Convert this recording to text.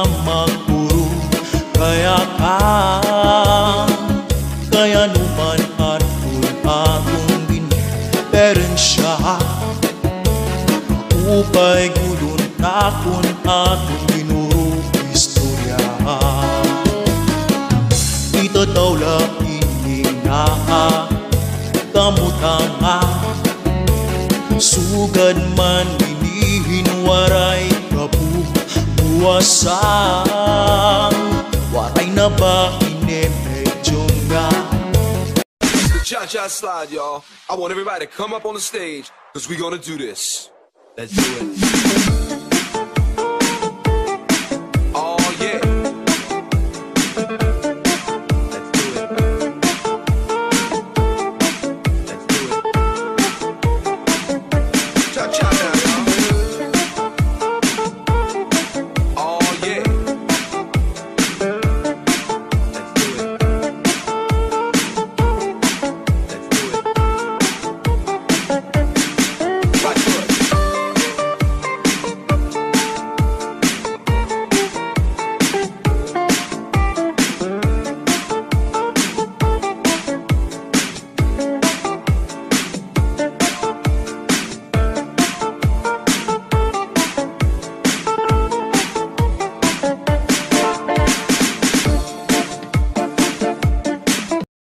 magpuro. Kaya numan at akong ginperensya, upay gulon takon akong ginuro istorya. Ito daw lang ining kamutanga, sugad man inihinwaray kabuwasan, waray na ba medyo nga. The cha-cha slide, y'all. I want everybody to come up on the stage, because we're gonna do this. Let's do it.